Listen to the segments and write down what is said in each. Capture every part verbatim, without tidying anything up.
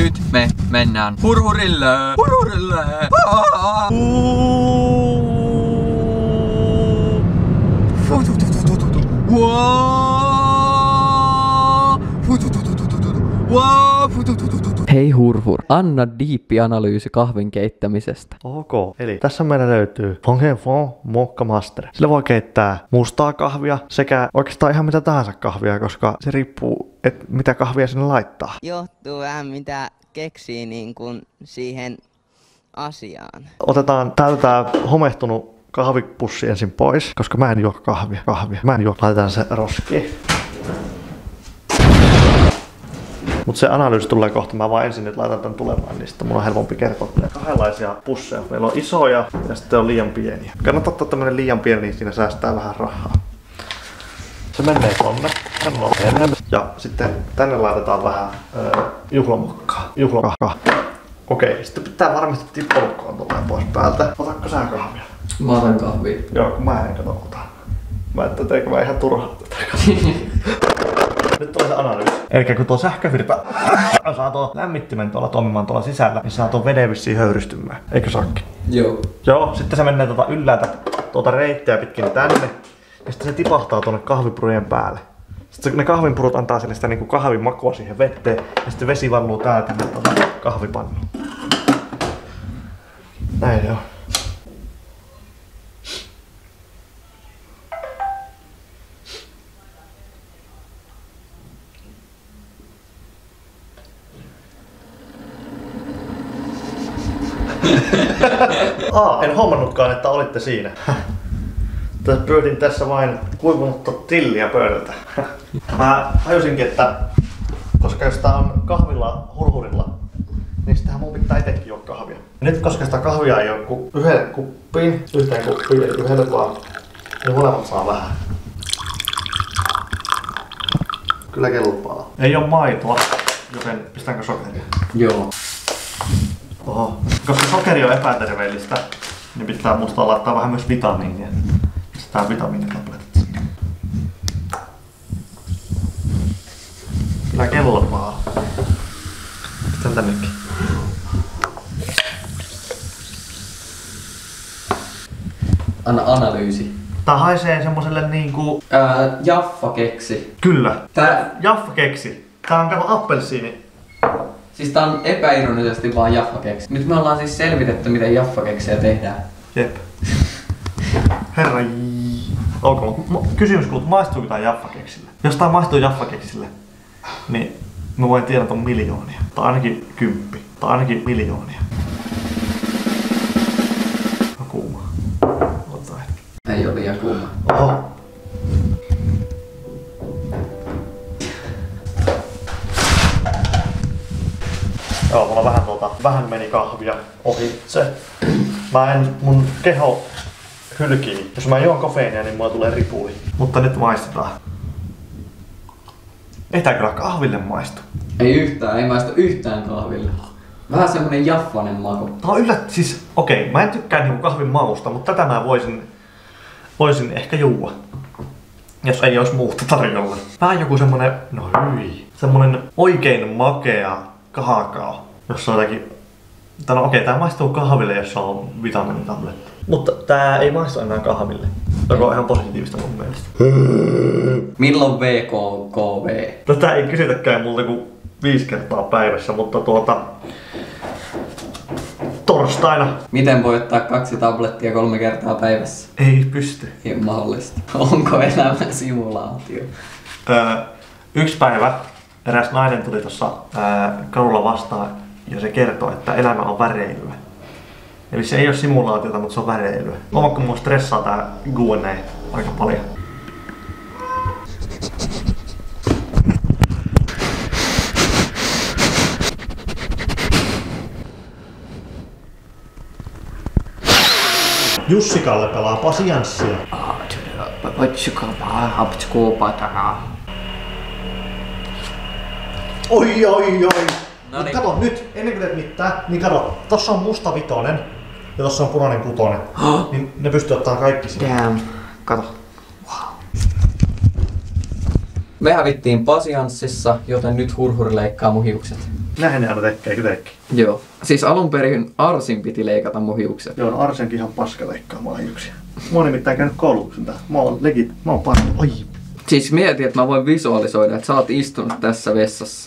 Nyt me mennään hurhurille! Hurhurille! Aaaa! Hei Hurhur, anna diippianalyysi kahvin keittämisestä. Ok, eli tässä meillä löytyy Fongen Fon Mokka Master. Sillä voi keittää mustaa kahvia sekä oikeastaan ihan mitä tahansa kahvia, koska se riippuu, että mitä kahvia sinne laittaa. Johtuu vähän mitä keksii niin kuin siihen asiaan. Otetaan täältä tää homehtunut kahvipussi ensin pois, koska mä en juo kahvia. kahvia. Mä en juo. Laitetaan se roskiin. Mutta se analyysi tulee kohta. Mä vaan ensin nyt laitan tän tulemaan, niin sitten mun on helpompi kertoa. Kahdenlaisia pusseja. Meillä on isoja ja sitten on liian pieniä. Kannattaa ottaa tämmönen liian pieni, niin siinä säästää vähän rahaa. Se menee tonne. Ja sitten tänne laitetaan vähän öö, juhlamokkaa. Juhlamokkaa. Okei, sitten pitää varmistaa tippolukkoon tulee pois päältä. Otatko sä kahvia? Mä otan kahvia. Joo, kun mä en kato ota. Mä että teekö mä ihan turhaa tätä. Nyt tulee se analyysi. Eli kun tuo sähkövirta saa tuo lämmittimen tuolla toimimaan tuolla sisällä, niin saa tuon veden vissiin höyrystymään. Eikö saakin? Joo. Joo, sitten se menee tuota ylläältä tuota reittiä pitkin tänne. Ja sitten se tipahtaa tuonne kahvipurujen päälle. Sitten ne kahvinpurut antaa sille sitä niinku kahvin makua siihen vetteen. Ja sitten vesi valluu täältä tänne tuota kahvipannuun. Näin joo. Aa, en huomannutkaan, että olitte siinä. Pyöritin tässä vain kuivunutta tilliä pöydältä. Mä tajusinkin, että koska jos tää on kahvilla hurhurilla, niin sitähän mun pitää itekin juo kahvia. Ja nyt koska sitä kahvia ei oo kuin yhden kuppiin, yhteen kuppiin, eli yhdelle vaan, niin molemmat saa vähän. Kyllä kelpaa. Ei oo maitoa, joten pistäänkö sokeria? Joo. Oho. Koska sokeri on epäterveellistä, niin pitää musta laittaa vähän myös vitamiinia. Pistetään vitamiinitabletit sinne. Kyllä kelpaa. Pistän tännekin. Anna analyysi. Tää haisee semmoselle niinku... Ää, Jaffa keksi. Kyllä. Tää... Jaffa keksi. Tää on kato appelsiini. Siis tää on epäironisesti vaan Jaffa keksi. Nyt me ollaan siis selvitetty, miten Jaffa keksejä tehdään. Jep. Herra j... Ok, kysymys kuuluu, maistuuko tää Jaffa keksille? Jos tää maistuu Jaffa keksille, niin mä voin tienata miljoonia. Tai ainakin kymppi. Tai ainakin miljoonia. On kuuma. Otetaan hetki. Ei oo liian kuuma. Oho. Joo, mulla vähän tuota, vähän meni kahvia ohi se. Mä en, mun keho hylkii. Jos mä juon kofeiinia, niin mulla tulee ripuli. Mutta nyt maistetaan. Ei tää kyllä kahville maistu. Ei yhtään, ei maistu yhtään kahville. Vähän semmonen jaffanen maku. Tää on yllät, siis okei, okay, mä en tykkää niinku kahvin mausta, mutta tätä mä voisin, voisin ehkä juua. Jos ei olisi muuta tarjolla. Vähän joku semmonen, no hyi, semmonen oikein makea kaakao. Jossa on jotakin... Tää no okei, okay, tää maistuu kahville, jossa on vitamiinitabletti. Mutta tää ei maistu enää kahville. Joka on ihan positiivista mun mielestä. Milloin V K K V? Tätä ei kysytäkään multa kuin viisi kertaa päivässä, mutta tuota... Torstaina. Miten voi ottaa kaksi tablettia kolme kertaa päivässä? Ei pysty. Ei mahdollista. Onko elämä simulaatio? Öö, yksi päivä eräs nainen tuli tuossa kadulla vastaan ja se kertoo, että elämä on väreilyä. Eli se ei ole simulaatiota, mutta se on väreilyä. Huomaatko mua stressaa tää Q and A aika paljon? Jussikalle pelaa pasianssia. Oi oi oi! Mut kato nyt, ennen kuin teet mitään, niin kato, tossa on musta vitonen ja tossa on punainen kutonen. Niin ne pystyy ottaa kaikki sinne. Damn, kato. Wow. Me hävittiin pasianssissa, joten nyt Hurhuri leikkaa mun hiukset. Näin ne aina tekee kytekin. Joo. Siis alun perin Arsin piti leikata mun hiukset. Joo, no Arsenkin ihan paska leikkaamaan hiuksia. Mä oon nimittäin käynyt koulutuksen tää. Mä oon legit, mä oon parha. Oi. Siis mietin, että mä voin visualisoida, että sä oot istunut tässä vessassa.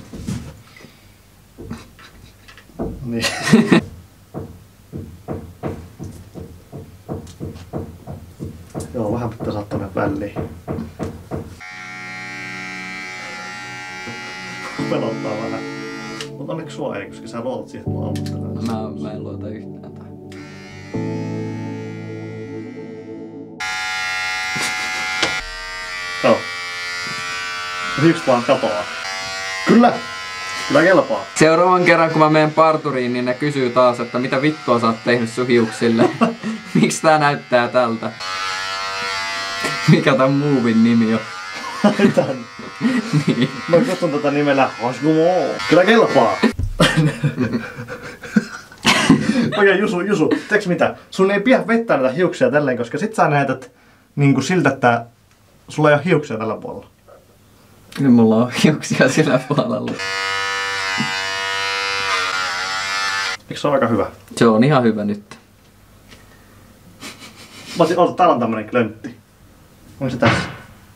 Niin. Joo, vähän pitää saada tonne väliin. Pelottaa vähän. Mut onneksi sua ei, koska sä luotat siihen, että mä ammuttelen. Mä, mä en luota yhtään tähän. Joo. Hiukset vaan katoaa. Kyllä! Kyllä kelpaa. Seuraavan kerran kun mä menen parturiin, niin ne kysyy taas, että mitä vittua sä oot tehnyt sun hiuksille. Miksi tää näyttää tältä? Mikä tän movin nimi on? Tän. Niin. Mä kutsun tätä nimellä Hasgumo. Kyllä kelpaa. Okei, Jusu, Jusu, tiiäks mitä? Sun ei pidä vettää näitä hiuksia tälleen, koska sit sä näytät niinku siltä, että sulla ei oo hiuksia tällä puolella. Kyllä mulla on hiuksia sillä puolella. Eikö se ole aika hyvä? Se on ihan hyvä nyt. Mä otin, ota, täällä on tämmönen klöntti. Onko se tässä?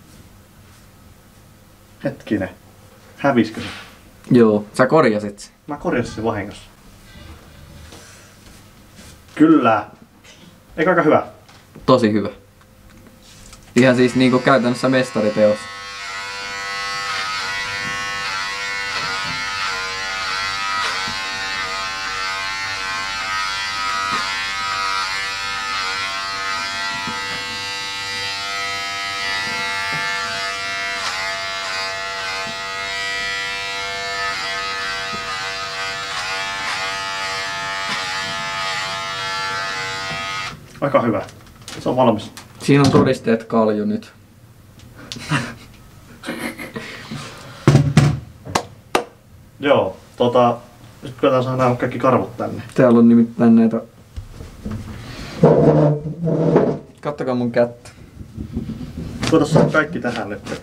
Hetkinen. Häviskö se? Joo, sä korjasit sen. Mä korjasin sen vahingossa. Kyllä. Eikö aika hyvä? Tosi hyvä. Ihan siis niinku käytännössä mestariteos. Aika hyvä. Se on valmis. Siinä on todisteet kalju nyt. Joo, tota... Nyt koetaan saada nämä kaikki karvot tänne. Täällä on nimittäin näitä... Kattokaa mun kättä. Koetaan saada kaikki tähän nyt.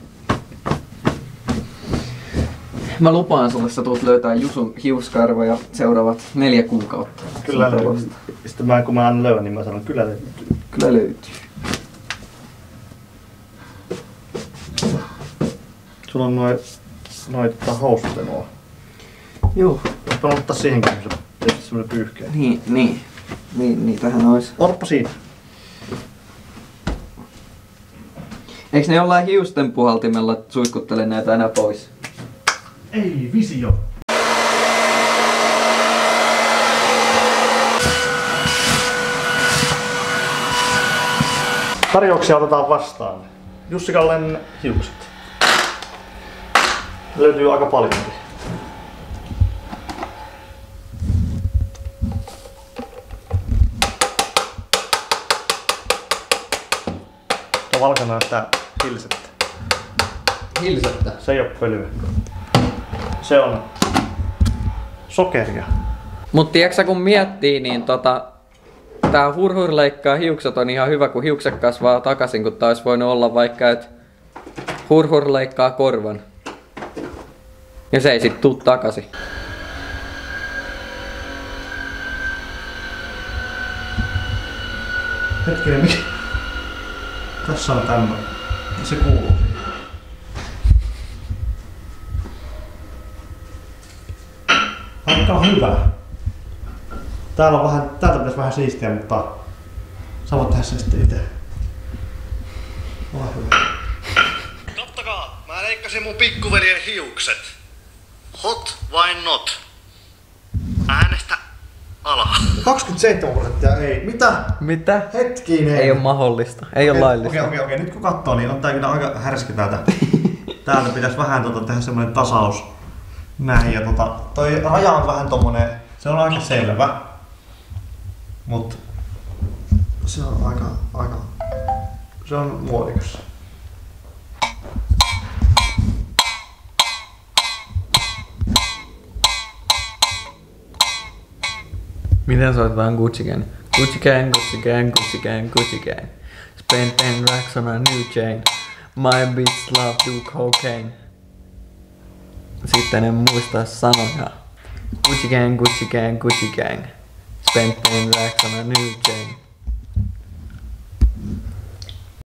Mä lupaan sulle, sä tulet löytää Jusun hiuskarvoja seuraavat neljä kuukautta. Kyllä löytyy. Sitten mä, kun mä annan löydän, niin mä sanon kyllä löytyy. Kyllä löytyy. Sulla on noin noin tota housutenoa. Joo. Voitpa ottaa siihenkin tietysti semmonen pyyhkeä. Niin, niin. Niin, niitähän ois. Otapa siinä. Eiks ne jollain hiusten puhaltimella suihkuttele näitä enää pois? Ei, visio. Tarjouksia otetaan vastaan. Jussi Kallen hiukset. Löytyy aika paljonkin. Tuo valkoinen on sitä hilsettä. Hilsettä. Se ei oo pölyä. Se on sokeria. Mut tiiäksä kun miettii, niin tota... Tää hurhur leikkaa hiukset on ihan hyvä, kun hiukset kasvaa takaisin, kun tää ois voinut olla vaikka, et hurhur leikkaa korvan. Ja se ei sit tuu takaisin. Hetkinen, mikä? Tässä on tämmönen. Se kuuluu. Aika hyvä. Täällä on vähän, täältä pitäisi vähän siistiä, mutta sä voit tehdä sen sitten itse. Ole hyvä. Kattokaa, mä leikkasin mun pikkuveljen hiukset. Hot vai not? Äänestä alaa. kaksikymmentäseitsemän prosenttia ei. Mitä? Mitä? Hetkinen. Ei oo mahdollista. Ei oo laillista. Okei, okei, okei. Nyt kun katsoo, niin on tää kyllä aika härski täältä. Täältä pitäisi vähän tota, tehdä semmonen tasaus. Näin, ja tota, toi raja on vähän tommonen, se on aika selvä. Mut se on aika, aika, se on muodikas. Miten soitetaan Gucci Gang? Gucci Gang, Gucci Gang, Gucci Gang, Gucci Gang. Spend ten racks on a new chain. My bitch love do cocaine. Sitten en muista sanoja. Gucci gang, Gucci gang, Gucci gang. Spent ten racks on a new chain.